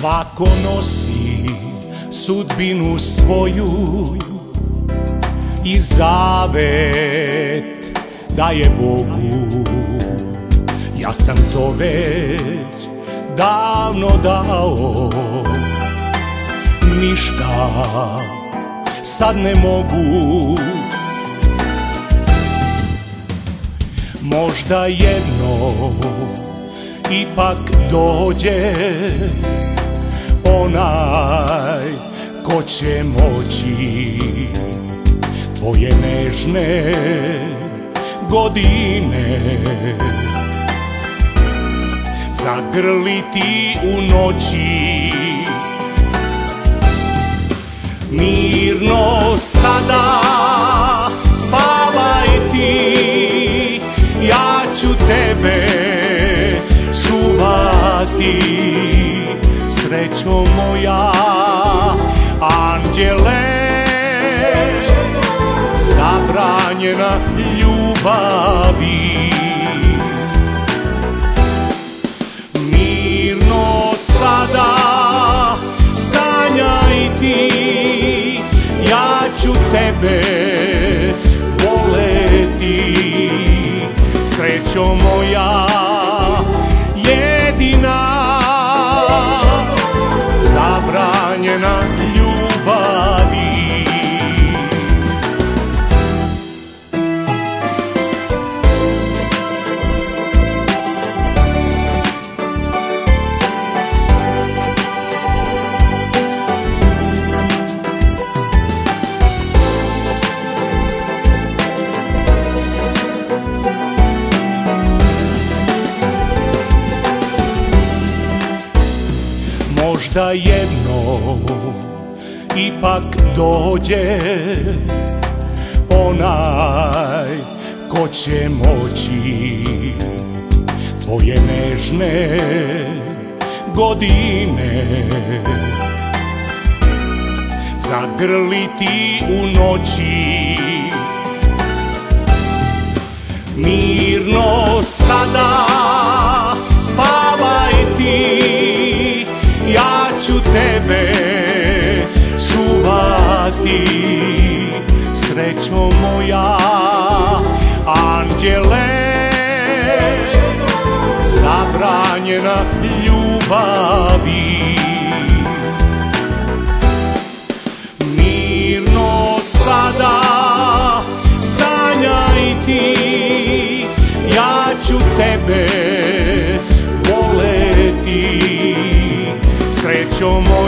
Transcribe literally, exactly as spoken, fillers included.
Svako nosi sudbinu svoju i zavet daje Bogu. Ja sam to već davno dao, ništa sad ne mogu. Možda jedno ipak dođe onaj ko će moći tvoje nežne godine zagrliti u noći. Mirno sada spavaj ti, ja ću tebe čuvati, srećo moja, anđele, zabranjena ljubavi. Mirno sada sanjaj ti, ja ću tebe voleti, srećo moja jedina, zabranjena ljubavi. Možda jedno ipak dođe onaj ko će moći tvoje nežne godine zagrliti u noći. Mirno sada spavaj ti, ja ću tebe čuvati, srećo moja, anđele, zabranjena ljubavi. Mirno sada sanjaj ti, ja ću tebe voleti, srećo moja.